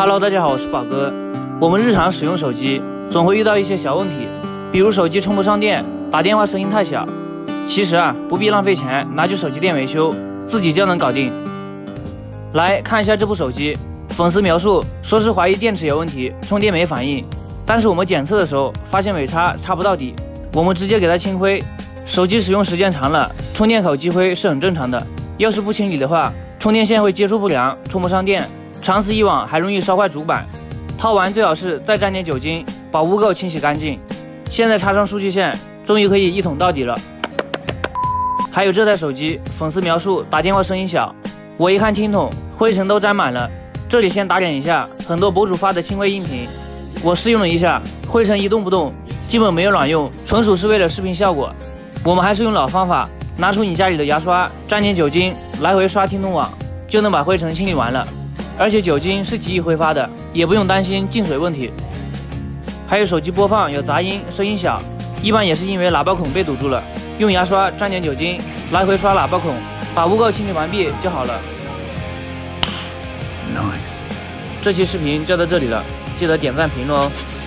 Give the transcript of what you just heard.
Hello， 大家好，我是宝哥。我们日常使用手机，总会遇到一些小问题，比如手机充不上电，打电话声音太小。其实不必浪费钱拿去手机店维修，自己就能搞定。来看一下这部手机，粉丝描述说是怀疑电池有问题，充电没反应，但是我们检测的时候发现尾插插不到底，我们直接给它清灰。手机使用时间长了，充电口积灰是很正常的，要是不清理的话，充电线会接触不良，充不上电。长此以往还容易烧坏主板，套完最好是再沾点酒精，把污垢清洗干净。现在插上数据线，终于可以一捅到底了。还有这台手机，粉丝描述打电话声音小，我一看听筒，灰尘都沾满了。这里先打脸一下很多博主发的清灰音频，我试用了一下，灰尘一动不动，基本没有卵用，纯属是为了视频效果。我们还是用老方法，拿出你家里的牙刷，沾点酒精，来回刷听筒网，就能把灰尘清理完了。而且酒精是极易挥发的，也不用担心进水问题。还有手机播放有杂音，声音小，一般也是因为喇叭孔被堵住了。用牙刷沾点酒精，来回刷喇叭孔，把污垢清理完毕就好了。Nice。这期视频就到这里了，记得点赞评论哦。